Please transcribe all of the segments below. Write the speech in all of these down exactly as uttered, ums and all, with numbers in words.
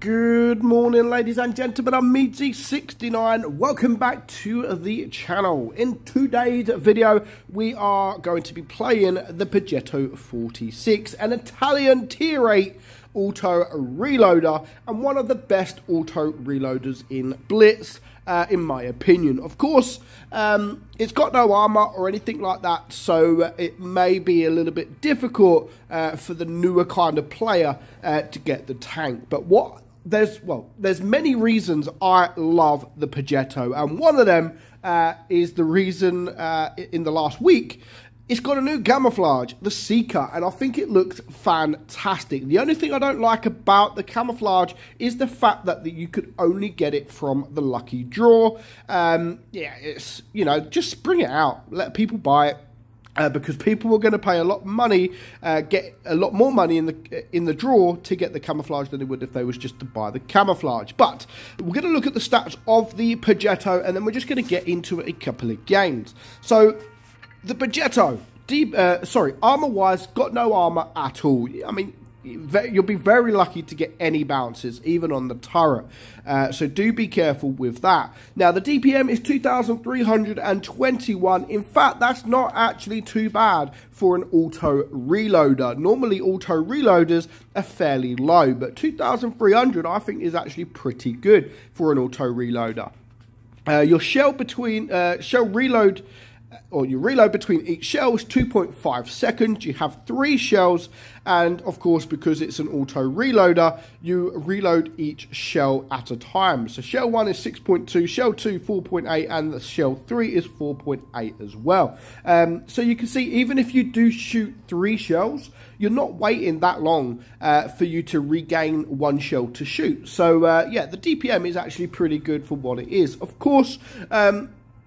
Good morning, ladies and gentlemen. I'm meadsy sixty-nine. Welcome back to the channel. In today's video, we are going to be playing the Progetto forty-six, an Italian tier eight auto reloader and one of the best auto reloaders in Blitz, uh, in my opinion. Of course, um, it's got no armor or anything like that, so it may be a little bit difficult uh, for the newer kind of player uh, to get the tank. But what there's well, there's many reasons I love the Progetto, and one of them uh, is the reason uh, in the last week. It's got a new camouflage, the Seeker, and I think it looks fantastic. The only thing I don't like about the camouflage is the fact that, that you could only get it from the lucky draw. Um, yeah, it's, you know, just bring it out. Let people buy it. Uh, because people are going to pay a lot of money, uh, get a lot more money in the in the draw to get the camouflage than they would if they was just to buy the camouflage. But we're going to look at the stats of the Progetto, and then we're just going to get into a couple of games. So the Progetto, deep, uh, sorry, armor-wise, got no armor at all. I mean, you'll be very lucky to get any bounces, even on the turret. Uh, so do be careful with that. Now, the D P M is two thousand three hundred twenty-one. In fact, that's not actually too bad for an auto reloader. Normally, auto reloaders are fairly low, but two thousand three hundred, I think, is actually pretty good for an auto reloader. Uh, your shell between uh, shell reload. or you reload between each shell is two point five seconds. You have three shells, and of course, because it's an auto reloader, you reload each shell at a time. So shell one is six point two, shell two four point eight, and the shell three is four point eight as well. Um, so you can see, even if you do shoot three shells, you're not waiting that long uh, for you to regain one shell to shoot. So uh, yeah, the D P M is actually pretty good for what it is. Of course, um,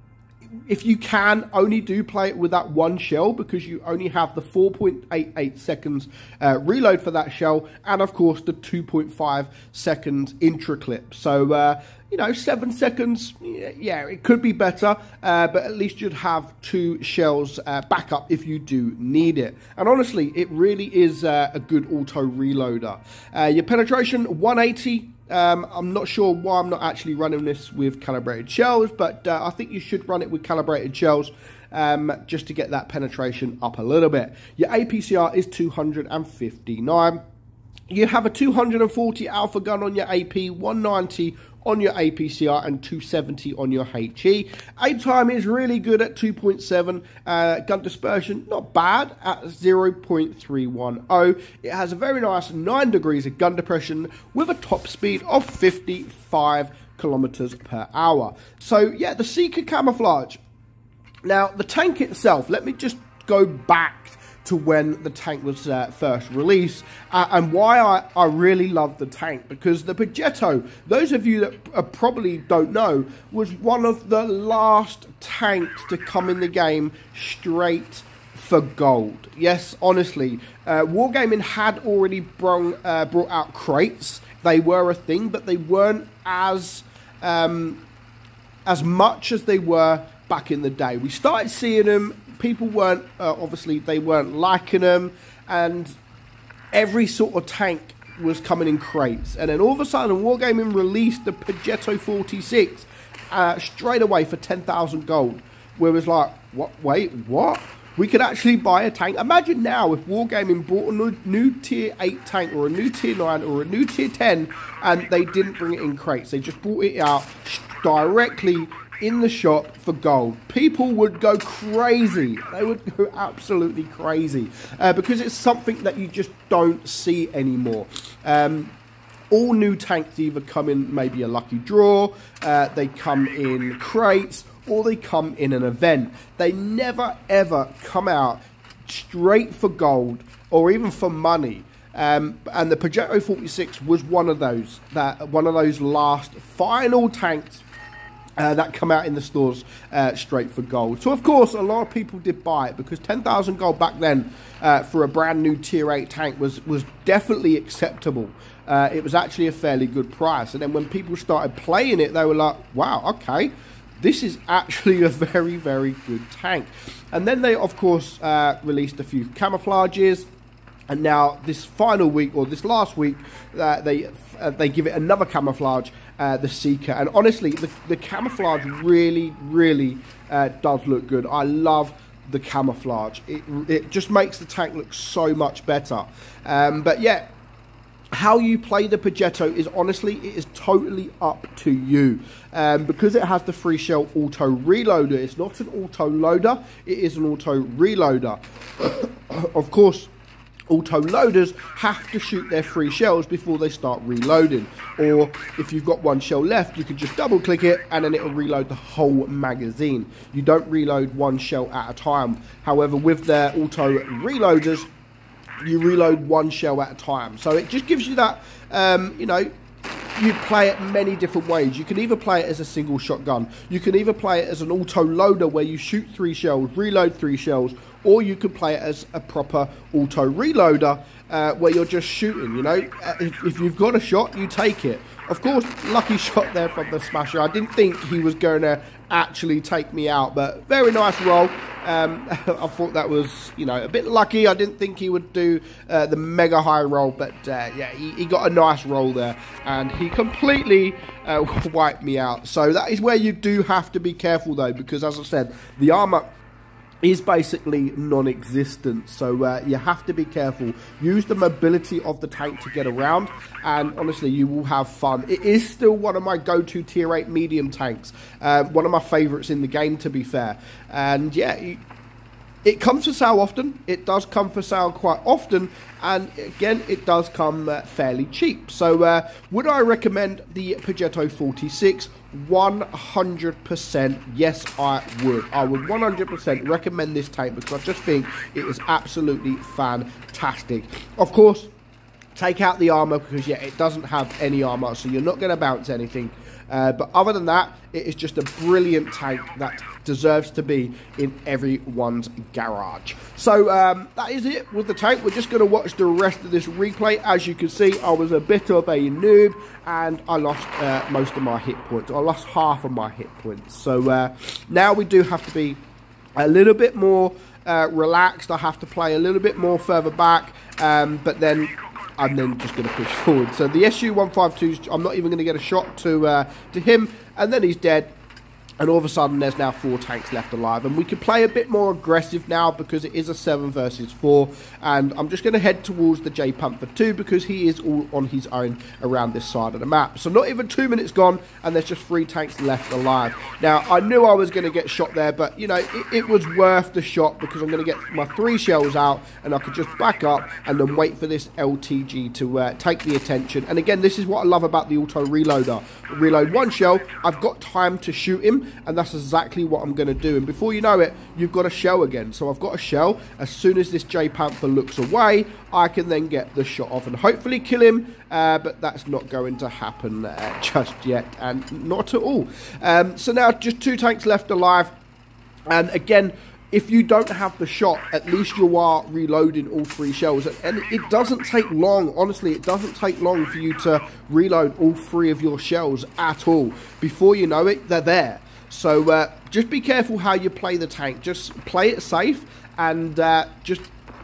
if you can, only do play it with that one shell, because you only have the four point eight eight seconds uh, reload for that shell, and of course the two point five seconds intra clip. So uh, you know, seven seconds, yeah, it could be better, uh, but at least you'd have two shells uh, backup if you do need it. And honestly, it really is uh, a good auto reloader. Uh, your penetration one eighty. Um, I'm not sure why I'm not actually running this with calibrated shells, but uh, I think you should run it with calibrated shells um, just to get that penetration up a little bit. Your A P C R is two hundred fifty-nine. You have a two hundred forty alpha gun on your A P, one ninety on your A P C R, and two seventy on your H E. Aim time is really good at two point seven. Uh, gun dispersion, not bad, at zero point three one zero. It has a very nice nine degrees of gun depression with a top speed of fifty-five kilometers per hour. So yeah, the Seeker camouflage. Now, the tank itself, let me just go back to when the tank was uh, first released, uh, and why I, I really love the tank, because the Progetto, those of you that uh, probably don't know, was one of the last tanks to come in the game straight for gold. Yes, honestly, uh, Wargaming had already brung, uh, brought out crates. They were a thing, but they weren't as um, as much as they were back in the day. We started seeing them. People weren't, uh, obviously, they weren't liking them, and every sort of tank was coming in crates. And then all of a sudden, Wargaming released the Progetto forty-six uh, straight away for ten thousand gold, where it was like, what? Wait, what? We could actually buy a tank. Imagine now if Wargaming bought a new, new tier eight tank, or a new tier nine, or a new tier ten, and they didn't bring it in crates. They just brought it out directly in the shop for gold. People would go crazy. They would go absolutely crazy uh, because it's something that you just don't see anymore. Um, all new tanks either come in maybe a lucky draw, uh, they come in crates, or they come in an event. They never ever come out straight for gold or even for money. Um, and the Progetto forty-six was one of those, that one of those last final tanks Uh, that come out in the stores uh, straight for gold. So of course a lot of people did buy it, because ten thousand gold back then uh, for a brand new tier eight tank was was definitely acceptable. Uh, it was actually a fairly good price, and then when people started playing it, they were like, wow, okay, this is actually a very very good tank. And then they of course uh, released a few camouflages. And now this final week, or this last week, uh, they uh, they give it another camouflage, uh, the Seeker. And honestly, the, the camouflage really, really uh, does look good. I love the camouflage. It, it just makes the tank look so much better. Um, but yeah, how you play the Progetto is honestly, it is totally up to you. Um, because it has the free shell auto reloader, it's not an auto loader, it is an auto reloader. Of course, auto loaders have to shoot their free shells before they start reloading, or if you've got one shell left, you can just double click it and then it will reload the whole magazine. You don't reload one shell at a time. However, with their auto reloaders, you reload one shell at a time, so it just gives you that, um, you know, you play it many different ways. You can either play it as a single shotgun, you can either play it as an auto loader where you shoot three shells, reload three shells, or you could play it as a proper auto reloader uh, where you're just shooting, you know. If, if you've got a shot, you take it. Of course, lucky shot there from the Smasher. I didn't think he was going to actually take me out, but very nice roll. Um, I thought that was, you know, a bit lucky. I didn't think he would do uh, the mega high roll, but uh, yeah, he, he got a nice roll there, and he completely uh, wiped me out. So that is where you do have to be careful, though, because as I said, the armor is basically non-existent, so uh, you have to be careful. Use the mobility of the tank to get around, and honestly, you will have fun. It is still one of my go-to tier eight medium tanks, uh, one of my favorites in the game, to be fair. And yeah, it comes for sale often. It does come for sale quite often, and again, it does come uh, fairly cheap. So uh, would I recommend the Progetto forty-six? one hundred percent yes, I would. I would one hundred percent recommend this tank because I just think it is absolutely fantastic. Of course, take out the armor because yeah, it doesn't have any armor, so you're not going to bounce anything. Uh, but other than that, it is just a brilliant tank that deserves to be in everyone's garage. So um, that is it with the tank. We're just going to watch the rest of this replay. As you can see, I was a bit of a noob and I lost uh, most of my hit points. I lost half of my hit points. So uh, now we do have to be a little bit more uh, relaxed. I have to play a little bit more further back, um, but then I'm then just going to push forward. So the S U one fifty-two, I'm not even going to get a shot to uh, to him, and then he's dead. And all of a sudden, there's now four tanks left alive. And we can play a bit more aggressive now because it is a seven versus four. And I'm just going to head towards the J Panther two because he is all on his own around this side of the map. So not even two minutes gone, and there's just three tanks left alive. Now, I knew I was going to get shot there, but, you know, it, it was worth the shot because I'm going to get my three shells out, and I could just back up and then wait for this L T G to uh, take the attention. And again, this is what I love about the auto reloader. Reload one shell, I've got time to shoot him, and that's exactly what I'm going to do. And before you know it, you've got a shell again. So I've got a shell. As soon as this J Panther looks away, I can then get the shot off and hopefully kill him. Uh, but that's not going to happen uh, just yet, and not at all. Um, so now just two tanks left alive. And again, if you don't have the shot, at least you are reloading all three shells. And it doesn't take long, honestly, it doesn't take long for you to reload all three of your shells at all. Before you know it, they're there. So uh, just be careful how you play the tank. Just play it safe, and uh, just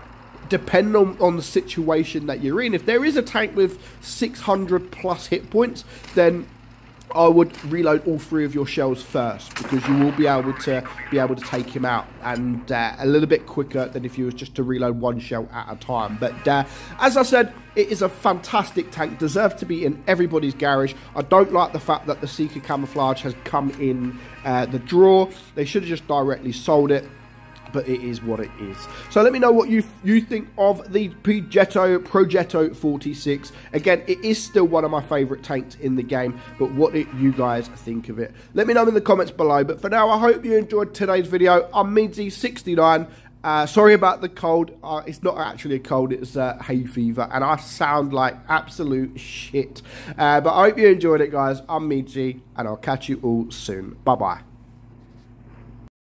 depend on, on the situation that you're in. If there is a tank with six hundred plus hit points, then I would reload all three of your shells first, because you will be able to be able to take him out, and uh, a little bit quicker than if you was just to reload one shell at a time. But uh, as I said, it is a fantastic tank, deserves to be in everybody's garage. I don't like the fact that the Seeker camouflage has come in uh, the drawer. They should have just directly sold it, but it is what it is. So let me know what you you think of the Progetto Progetto forty-six. Again, it is still one of my favourite tanks in the game, but what do you guys think of it? Let me know in the comments below. But for now, I hope you enjoyed today's video. I'm meadsy sixty-nine. Uh, sorry about the cold. Uh, it's not actually a cold, it's uh, hay fever, and I sound like absolute shit. Uh, but I hope you enjoyed it, guys. I'm meadsy, and I'll catch you all soon. Bye-bye.